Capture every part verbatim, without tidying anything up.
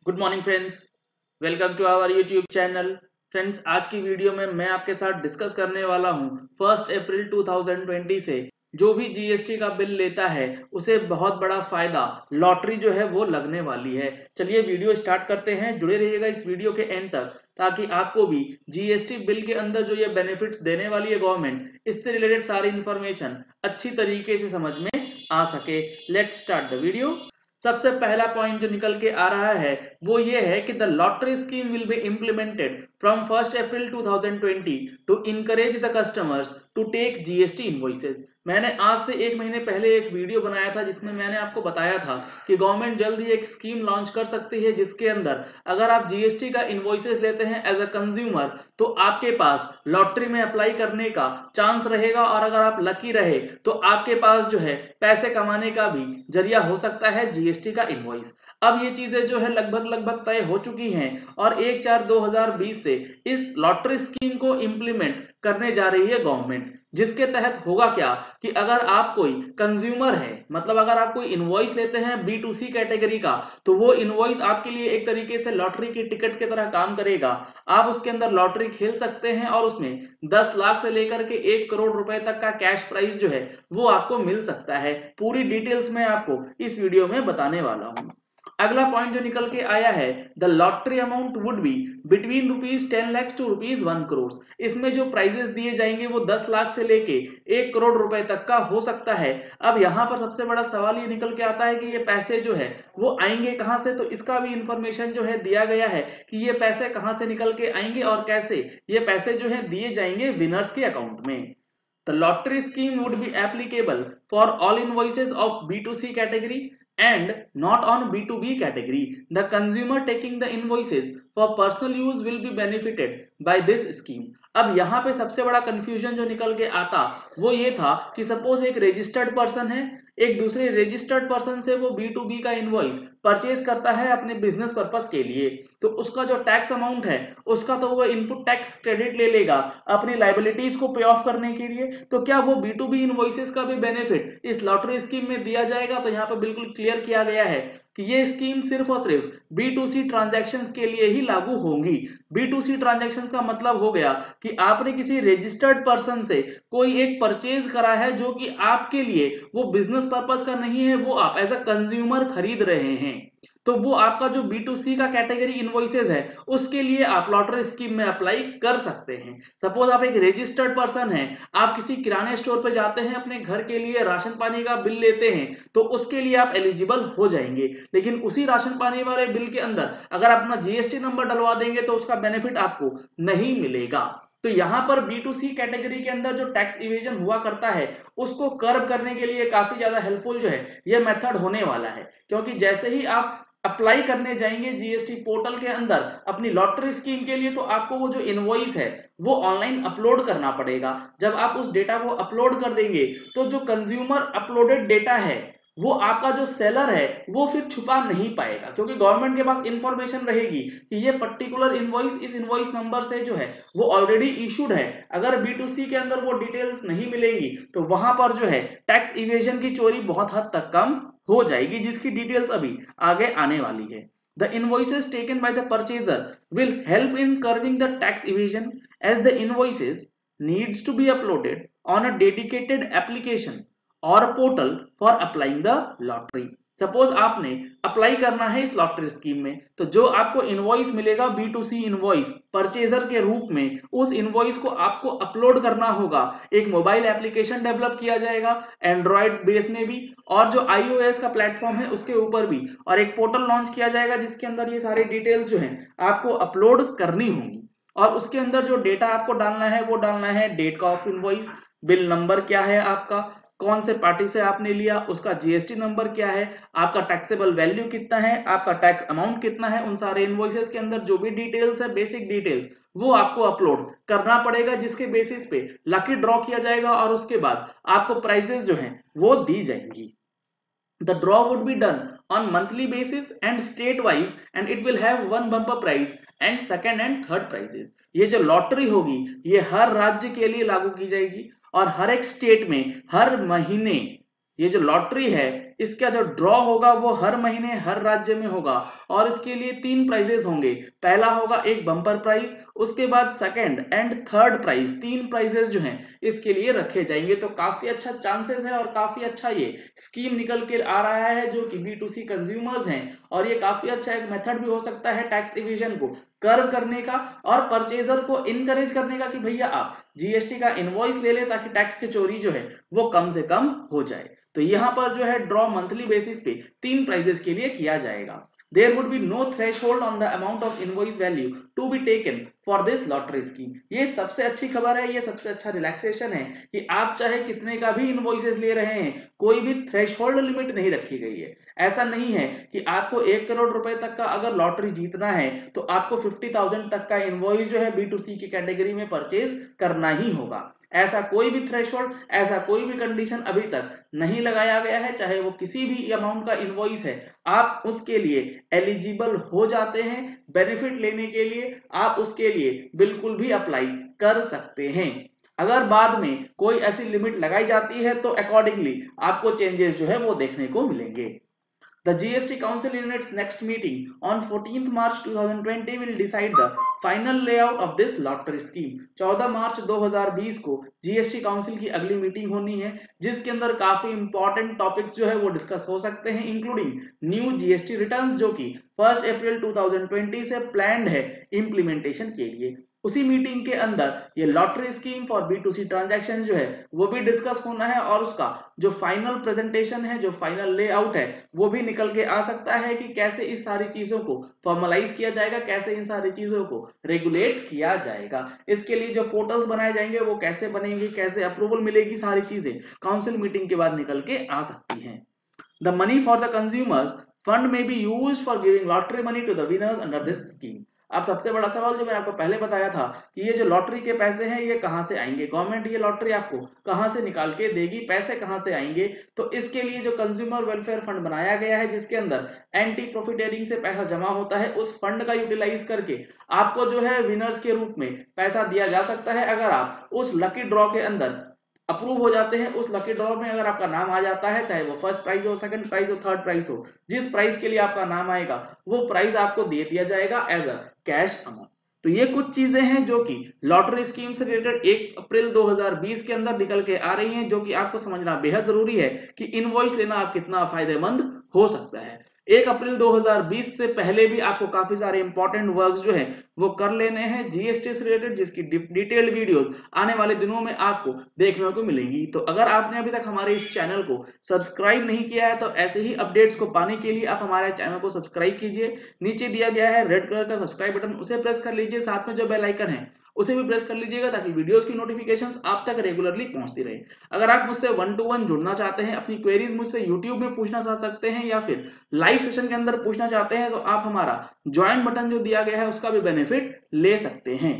Good morning friends, welcome to our YouTube channel. Friends, आज की video में मैं आपके साथ डिस्कस करने वाला हूं फर्स्ट अप्रैल दो हज़ार बीस से जो भी जीएसटी का बिल लेता है उसे बहुत बड़ा फायदा लॉटरी जो है वो लगने वाली है। चलिए वीडियो स्टार्ट करते हैं, जुड़े रहिएगा इस वीडियो के एंड तक ताकि आपको भी जीएसटी बिल के अंदर जो ये बेनिफिट्स देने वाली है गवर्नमेंट, इससे रिलेटेड सारी इंफॉर्मेशन अच्छी तरीके से समझ में आ सके। Let's start the video. सबसे पहला पॉइंट जो निकल के आ रहा है वो ये है कि the lottery scheme will be implemented from first April दो हज़ार बीस to encourage the customers to take GST invoices. मैंने आज से एक महीने पहले एक वीडियो बनाया था जिसमें मैंने आपको बताया था कि गवर्नमेंट जल्द ही एक स्कीम लॉन्च कर सकती है जिसके अंदर अगर आप जीएसटी का इनवॉइसेस लेते हैं एज अ कंज्यूमर तो आपके पास लॉटरी में अप्लाई करने का चांस रहेगा और अगर आप लकी रहे तो आपके पास जो है पैसे कमाने का भी जरिया हो सकता है जीएसटी का इनवॉइस। अब ये चीजें जो है लगभग लगभग तय हो चुकी हैं और एक चार दो हज़ार बीस से इस लॉटरी स्कीम को इंप्लीमेंट करने जा रही है गवर्नमेंट, जिसके तहत होगा क्या कि अगर आप कोई कंज्यूमर है, मतलब अगर आप कोई इनवॉइस लेते हैं बी टू सी कैटेगरी का, तो वो इनवॉइस आपके लिए एक तरीके से लॉटरी की टिकट की तरह काम करेगा। आप उसके अंदर लॉटरी खेल सकते हैं और उसमें दस लाख से लेकर के एक करोड़ रुपए तक का कैश प्राइज जो है वो आपको मिल सकता है। पूरी डिटेल्स मैं आपको इस वीडियो में बताने वाला हूं। अगला पॉइंट जो निकल के आया है, the lottery amount would be between rupees ten lakh to rupees one crore. इसमें जो प्राइजेस दिए जाएंगे वो दस लाख से लेके एक करोड़ रुपए तक का हो सकता है। अब यहाँ पर सबसे बड़ा सवाल ये निकल के आता है कि ये पैसे जो है वो आएंगे कहां से, तो इसका भी इंफॉर्मेशन जो है दिया गया है कि ये पैसे कहां से निकल के आएंगे और कैसे ये पैसे जो है दिए जाएंगे विनर्स के अकाउंट में। The lottery scheme would be applicable for all invoices of B to C category and not on B to B category. The consumer taking the invoices for personal use will be benefited by this scheme. अब यहाँ पे सबसे बड़ा confusion जो निकल के आता वो ये था कि सपोज एक रजिस्टर्ड पर्सन है, एक दूसरे रजिस्टर्ड पर्सन से वो बी टू बी का इनवॉइस परचेज करता है अपने बिजनेस पर्पस के लिए, तो उसका जो टैक्स अमाउंट है उसका तो वो इनपुट टैक्स क्रेडिट ले लेगा अपनी लायबिलिटीज को पे ऑफ करने के लिए। तो क्या वो बी टू बी इनवॉइसेस का भी बेनिफिट इस लॉटरी स्कीम में दिया जाएगा? तो यहाँ पे बिल्कुल क्लियर किया गया है कि ये स्कीम सिर्फ और सिर्फ बी टू सी ट्रांजैक्शंस के लिए ही लागू होंगी। बी टू सी ट्रांजैक्शंस का मतलब हो गया कि आपने किसी रजिस्टर्ड पर्सन से कोई एक परचेज करा है जो कि आपके लिए वो बिजनेस पर्पस का नहीं है, वो आप एज अ कंज्यूमर खरीद रहे हैं, तो वो आपका जो बी टू सी का कैटेगरी इनवॉइसेस है उसके लिए आप लॉटरी स्कीम में अप्लाई कर सकते हैं। सपोज आप एक रजिस्टर्ड पर्सन है, आप किसी किराने स्टोर पे जाते हैं अपने घर के लिए राशन पानी का बिल लेते हैं, तो उसके लिए आप एलिजिबल हो जाएंगे। लेकिन उसी राशन पानी वाले बिल के अंदर अगर आप अपना जीएसटी नंबर डलवा देंगे तो उसका बेनिफिट आपको नहीं मिलेगा। तो यहाँ पर बी टू सी कैटेगरी के अंदर जो टैक्स इवेजन हुआ करता है उसको कर्व करने के लिए काफी ज्यादा हेल्पफुल जो है ये मेथड होने वाला है, क्योंकि जैसे ही आप अप्लाई करने जाएंगे जीएसटी पोर्टल के अंदर अपनी लॉटरी स्कीम के लिए, तो आपको वो जो इनवॉइस है वो ऑनलाइन अपलोड करना पड़ेगा। जब आप उस डेटा को अपलोड कर देंगे तो जो कंज्यूमर अपलोडेड डेटा है वो आपका जो सेलर है वो फिर छुपा नहीं पाएगा, क्योंकि गवर्नमेंट के पास इंफॉर्मेशन रहेगी कि ये पर्टिकुलर इनवॉइस इस इनवॉइस नंबर से जो है वो ऑलरेडी इशूड है। अगर बी टू सी के अंदर वो डिटेल्स नहीं मिलेंगी तो वहां पर जो है टैक्स इवेजन की चोरी बहुत हद तक कम हो जाएगी, जिसकी डिटेल्स अभी आगे आने वाली है। The invoices taken by the purchaser will help in curbing the tax evasion as the invoices needs to be uploaded on a dedicated application or portal for applying the lottery. Suppose आपने apply करना है इस lottery scheme में, तो जो आपको invoice मिलेगा B to C invoice purchaser के रूप में, उस इनवॉइस को आपको अपलोड करना होगा। एक मोबाइल एप्लीकेशन डेवलप किया जाएगा एंड्रॉइड बेस में भी और जो आईओएस का प्लेटफॉर्म है उसके ऊपर भी, और एक पोर्टल लॉन्च किया जाएगा जिसके अंदर ये सारी डिटेल्स जो है आपको अपलोड करनी होंगी। और उसके अंदर जो डेटा आपको डालना है वो डालना है डेट का ऑफ इनवॉइस, बिल नंबर क्या है आपका, कौन से पार्टी से आपने लिया, उसका जीएसटी नंबर क्या है, आपका टैक्सेबल वैल्यू कितना है, आपका टैक्स अमाउंट कितना है, उन सारे इनवॉइसेस के अंदर जो भी डिटेल्स है बेसिक डिटेल्स वो आपको अपलोड करना पड़ेगा, जिसके बेसिस पे लकी ड्रॉ किया जाएगा और उसके बाद आपको प्राइजेस जो हैं वो दी जाएंगी। The draw would be done on monthly basis and state wise and it will have one bumper prize and second and third prizes. ये जो लॉटरी होगी ये हर राज्य के लिए लागू की जाएगी और हर एक स्टेट में हर महीने ये जो लॉटरी है इसका जो ड्रॉ होगा वो हर महीने हर राज्य में होगा और इसके लिए तीन प्राइजेस होंगे। पहला होगा एक बम्पर प्राइज, उसके बाद सेकंड एंड थर्ड प्राइज, तीन प्राइजेस जो हैं इसके लिए रखे जाएंगे। तो काफी अच्छा चांसेस है और काफी अच्छा ये स्कीम निकल के आ रहा है जो कि बी टू सी कंज्यूमर्स हैं, और ये काफी अच्छा एक मेथड भी हो सकता है टैक्स इवेजन को कर्व करने का और परचेजर को इनकरेज करने का कि भैया आप जीएसटी का इनवॉइस ले ले ताकि टैक्स की चोरी जो है वो कम से कम हो जाए। तो यहाँ पर जो है ड्रॉ मंथली बेसिस पे तीन प्राइजेस के लिए किया जाएगा। There would be no threshold on the amount of invoice value to be taken for this lottery scheme। ये सबसे अच्छी खबर है, ये सबसे अच्छा रिलैक्सेशन है कि आप चाहे कितने का भी इनवॉइसेस ले रहे हैं, कोई भी थ्रेशहोल्ड लिमिट नहीं रखी गई है। ऐसा नहीं है कि आपको एक करोड़ रुपए तक का अगर लॉटरी जीतना है तो आपको फिफ्टी थाउजेंड तक का इनवॉइस जो है बी टू सी की कैटेगरी में परचेज करना ही होगा। ऐसा कोई भी थ्रेशोल्ड, ऐसा कोई भी कंडीशन अभी तक नहीं लगाया गया है। चाहे वो किसी भी अमाउंट का इनवॉइस है, आप उसके लिए एलिजिबल हो जाते हैं। बेनिफिट लेने के लिए आप उसके लिए बिल्कुल भी अप्लाई कर सकते हैं। अगर बाद में कोई ऐसी लिमिट लगाई जाती है तो अकॉर्डिंगली आपको चेंजेस जो है वो देखने को मिलेंगे। The G S T Council in its next meeting on fourteenth March twenty twenty will decide the final layout of this lottery scheme। चौदह मार्च दो हज़ार बीस को जीएसटी काउंसिल की अगली मीटिंग होनी है जिसके अंदर काफी इंपॉर्टेंट टॉपिक्स जो है वो डिस्कस हो सकते हैं, इंक्लूडिंग न्यू जीएसटी रिटर्न्स जो कि फर्स्ट अप्रैल दो हज़ार बीस से प्लान्ड है इंप्लीमेंटेशन के लिए। उसी मीटिंग के अंदर ये lottery scheme for B to C transaction जो है वो भी डिस्कस होना है और उसका जो फाइनल प्रेजेंटेशन है, जो फाइनल लेआउट है वो भी निकल के आ सकता है कि कैसे इस सारी चीजों को फॉर्मलाइज किया जाएगा, कैसे इन सारी चीजों को रेगुलेट किया जाएगा। इसके लिए जो पोर्टल्स बनाए जाएंगे वो कैसे बनेंगे, कैसे अप्रूवल मिलेगी, सारी चीजें काउंसिल मीटिंग के बाद निकल के आ सकती हैं। The money for the consumers fund में be used for giving lottery money to the winners under this scheme. अब सबसे बड़ा सवाल जो मैंने आपको पहले बताया था कि ये जो लॉटरी के पैसे हैं ये कहां से आएंगे, गवर्नमेंट ये लॉटरी आपको कहां से निकाल के देगी, पैसे कहां से आएंगे। तो इसके लिए जो कंज्यूमर वेलफेयर फंड बनाया गया है जिसके अंदर एंटी प्रॉफिटेरिंग से पैसा जमा होता है, उस फंड का यूटिलाइज करके आपको जो है विनर्स के रूप में पैसा दिया जा सकता है। अगर आप उस लकी ड्रॉ के अंदर अप्रूव हो जाते हैं, उस लकी ड्रॉ में अगर आपका नाम आ जाता है, चाहे वो फर्स्ट प्राइज हो, सेकंड प्राइज हो, थर्ड प्राइज हो, जिस प्राइज के लिए आपका नाम आएगा वो प्राइज आपको दे दिया जाएगा एज अ कैश अमाउंट। तो ये कुछ चीजें हैं जो कि लॉटरी स्कीम से रिलेटेड एक अप्रैल दो हज़ार बीस के अंदर निकल के आ रही हैं, जो कि आपको समझना बेहद जरूरी है कि इनवॉइस लेना आप कितना फायदेमंद हो सकता है। एक अप्रैल दो हज़ार बीस से पहले भी आपको काफी सारे इंपॉर्टेंट वर्क्स जो हैं वो कर लेने हैं जीएसटी से रिलेटेड, जिसकी डिटेल्ड वीडियोस आने वाले दिनों में आपको देखने को मिलेंगी। तो अगर आपने अभी तक हमारे इस चैनल को सब्सक्राइब नहीं किया है तो ऐसे ही अपडेट्स को पाने के लिए आप हमारे चैनल को सब्सक्राइब कीजिए। नीचे दिया गया है रेड कलर का सब्सक्राइब बटन, उसे प्रेस कर लीजिए, साथ में जो बेल आइकन है उसे भी प्रेस कर लीजिएगा ताकि वीडियोस की नोटिफिकेशंस आप तक रेगुलरली पहुंचती रहे। अगर आप मुझसे वन टू वन जुड़ना चाहते हैं, अपनी क्वेरीज मुझसे यूट्यूब में पूछना चाह सकते हैं या फिर लाइव सेशन के अंदर पूछना चाहते हैं, तो आप हमारा ज्वाइन बटन जो दिया गया है उसका भी बेनिफिट ले सकते हैं।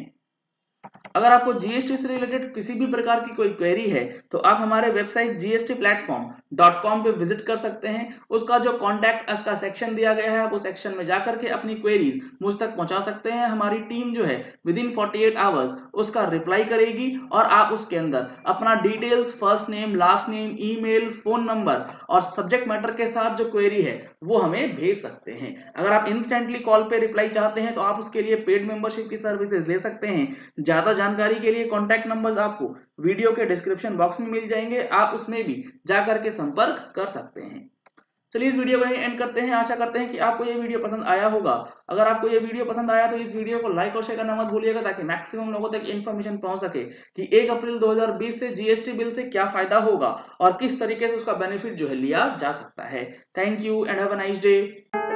अगर आपको जीएसटी से रिलेटेड किसी भी प्रकार की कोई क्वेरी है तो आप हमारे website G S T platform dot com पे विजिट कर सकते हैं। उसका जो कॉन्टैक्ट अस का सेक्शन दिया गया है, आप उस सेक्शन में जाकर के अपनी क्वेरीज मुझ तक पहुंचा सकते हैं। हमारी टीम जो है विद इन अड़तालीस आवर्स उसका रिप्लाई करेगी और आप उसके अंदर अपना details, first name, last name, email, phone number और सब्जेक्ट मैटर के साथ जो क्वेरी है वो हमें भेज सकते हैं। अगर आप इंस्टेंटली कॉल पे रिप्लाई चाहते हैं तो आप उसके लिए पेड मेंबरशिप की सर्विसेज ले सकते हैं। ज्यादा जानकारी के लिए कॉन्टैक्ट नंबर्स आपको वीडियो के डिस्क्रिप्शन बॉक्स में मिल जाएंगे, आप उसमें भी जाकर के संपर्क कर सकते हैं। चलिए इस वीडियो को यहीं एंड करते हैं। आशा करते हैं कि आपको ये वीडियो पसंद आया होगा। अगर आपको ये वीडियो पसंद आया तो इस वीडियो को लाइक और शेयर करना मत भूलिएगा ताकि मैक्सिमम लोगों तक इन्फॉर्मेशन पहुंच सके कि एक अप्रैल दो हज़ार बीस से जीएसटी बिल से क्या फायदा होगा और किस तरीके से उसका बेनिफिट जो है लिया जा सकता है। Thank you and have a nice day.